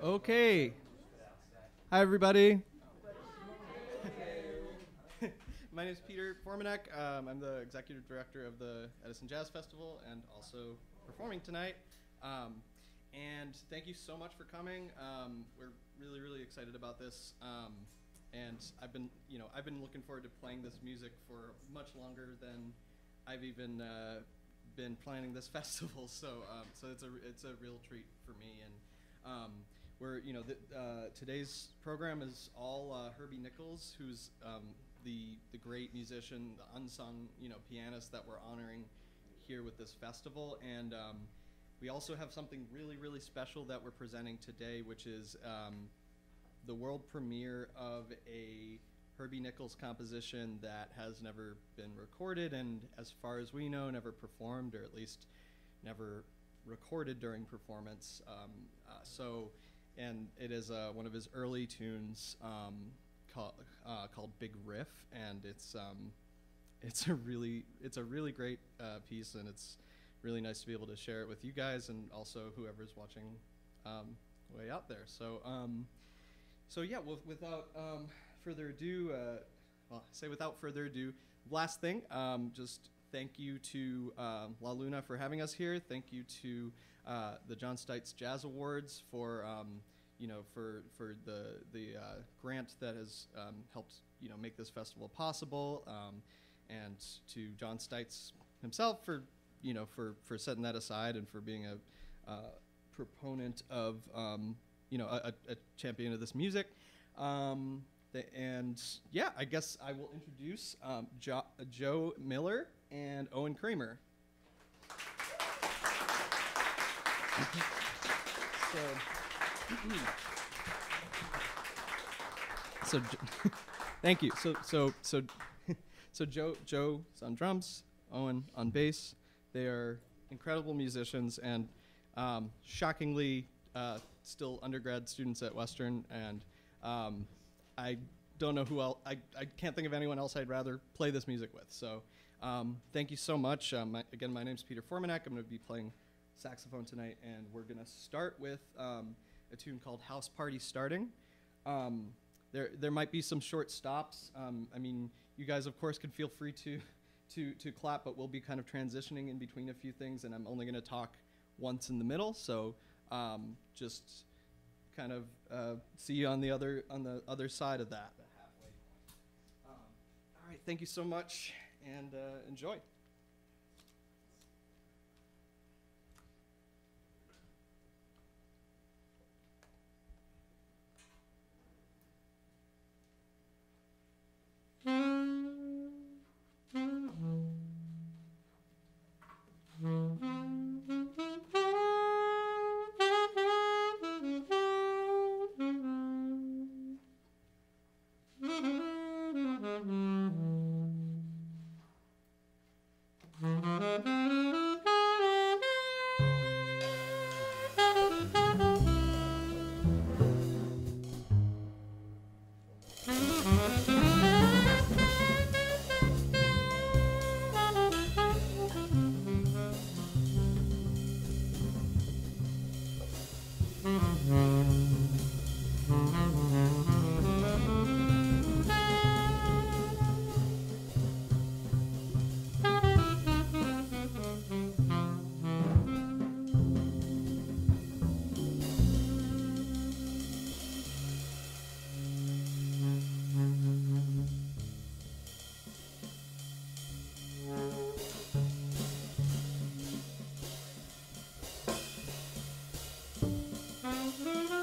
Okay. Hi, everybody. My name is Peter Formanek. I'm the executive director of the Edison Jazz Festival and also performing tonight. And thank you so much for coming. We're really, really excited about this. And I've been looking forward to playing this music for much longer than I've even been planning this festival. So it's a real treat for me. And today's program is all Herbie Nichols, who's the great musician, the unsung pianist that we're honoring here with this festival. And we also have something really, really special that we're presenting today, which is the world premiere of a Herbie Nichols composition that has never been recorded and, as far as we know, never performed, or at least never recorded during performance. And it is one of his early tunes called Big Riff, and it's a really great piece, and it's really nice to be able to share it with you guys and also whoever's watching way out there. So yeah, without further ado, without further ado, last thing, just thank you to La Luna for having us here. Thank you to the John Stites Jazz Awards for the grant that has helped make this festival possible, and to John Stites himself for setting that aside and for being a proponent of a champion of this music. And yeah, I guess I will introduce Joe Miller and Owen Cramer. So thank you. So Joe's on drums, Owen on bass. They are incredible musicians and shockingly still undergrad students at Western. And I don't know who else. I can't think of anyone else I'd rather play this music with. So thank you so much. Again, my name's Peter Formanek. I'm going to be playing saxophone tonight, and we're going to start with a tune called House Party Starting. There might be some short stops. I mean, you guys, of course, can feel free to clap, but we'll be kind of transitioning in between a few things, and I'm only going to talk once in the middle. So just kind of see you on the other side of that. The halfway point. All right, thank you so much, and enjoy. Mm-hmm.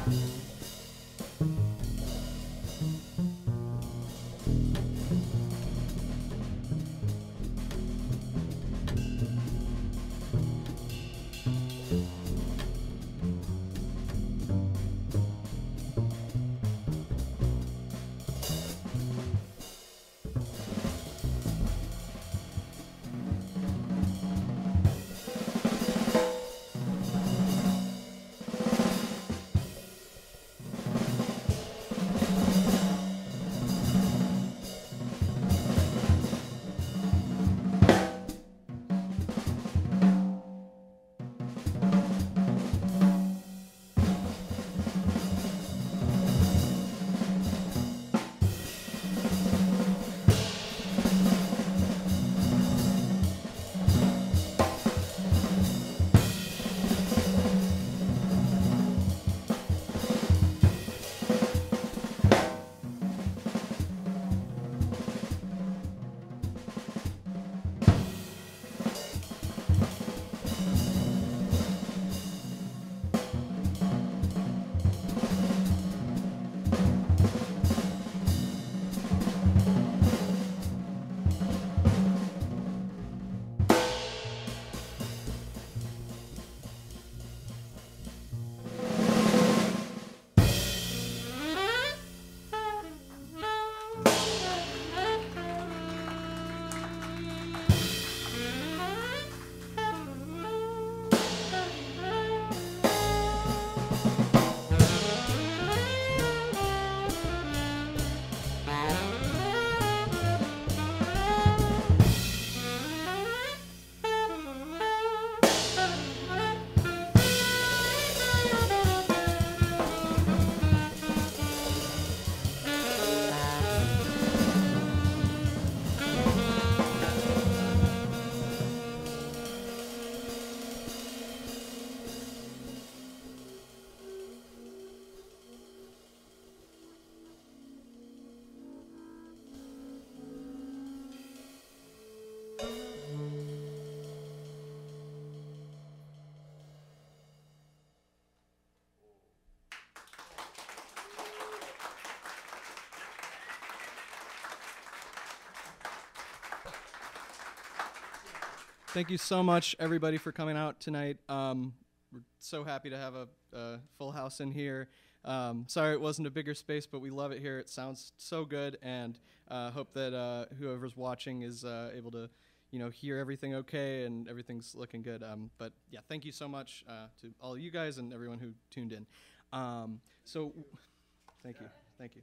Thank you so much, everybody, for coming out tonight. We're so happy to have a full house in here. Sorry it wasn't a bigger space, but we love it here. It sounds so good, and hope that whoever's watching is able to, hear everything okay and everything's looking good. But yeah, thank you so much to all of you guys and everyone who tuned in. Thank you.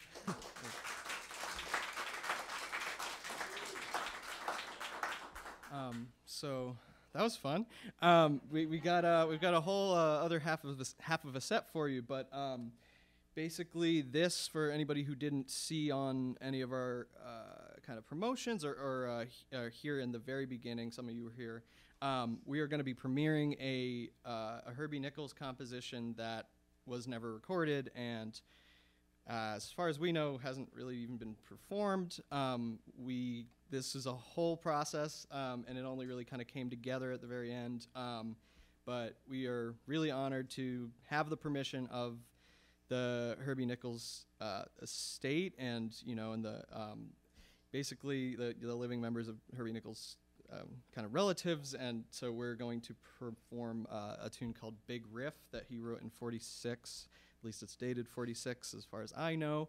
So that was fun. We've got a whole other half of a set for you, but basically this, for anybody who didn't see on any of our kind of promotions or here in the very beginning, some of you were here. We are going to be premiering a Herbie Nichols composition that was never recorded and, as far as we know, hasn't really even been performed. This is a whole process, and it only really kind of came together at the very end. But we are really honored to have the permission of the Herbie Nichols estate, and and the basically the living members of Herbie Nichols' kind of relatives. And so we're going to perform a tune called Big Riff that he wrote in '46. At least it's dated '46 as far as I know.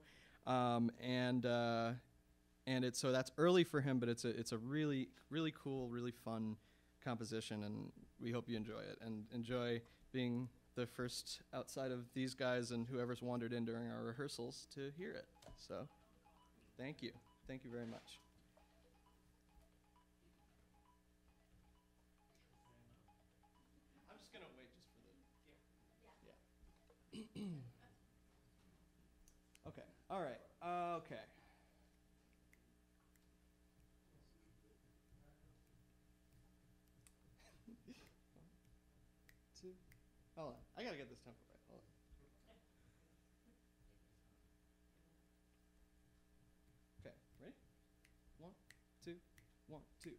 And it's, so that's early for him, but it's a really, really cool, really fun composition, and we hope you enjoy it and enjoy being the first outside of these guys and whoever's wandered in during our rehearsals to hear it. So thank you very much. I'm just gonna wait just for the Okay, all right, okay. Hold on, I gotta get this tempo right. Hold on. Okay, ready? 1, 2, 1, 2.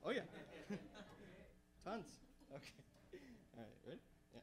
Oh yeah. Tons. Okay. All right, ready? Yeah.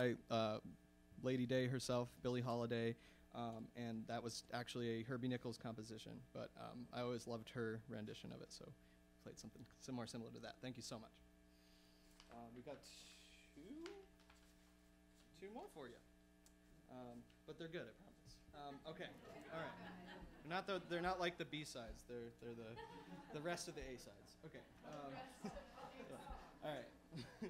Lady Day herself, Billie Holiday, and that was actually a Herbie Nichols composition. But I always loved her rendition of it, so played something more similar to that. Thank you so much. We got two more for you, but they're good, I promise. Okay, all right. They're not like the B sides. They're the rest of the A sides. Okay. All right.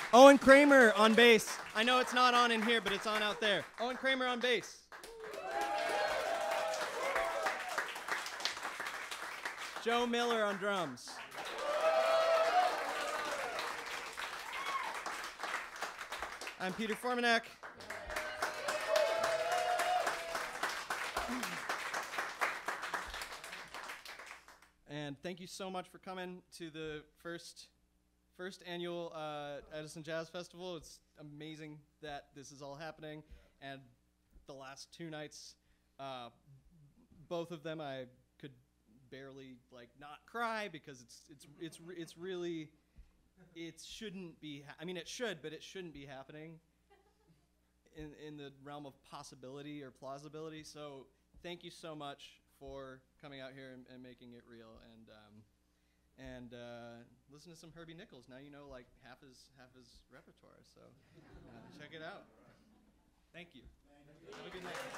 Owen Cramer on bass. I know it's not on in here, but it's on out there. Owen Cramer on bass. Joe Miller on drums. I'm Peter Formanek. And thank you so much for coming to the first annual Edison Jazz Festival. It's amazing that this is all happening. And the last 2 nights, both of them, I could barely not cry because it's really, it shouldn't be. I mean, it should, but it shouldn't be happening in the realm of possibility or plausibility. So thank you so much for coming out here and making it real, and listen to some Herbie Nichols. Now you know half his repertoire. So check it out. Thank you. Have a good night.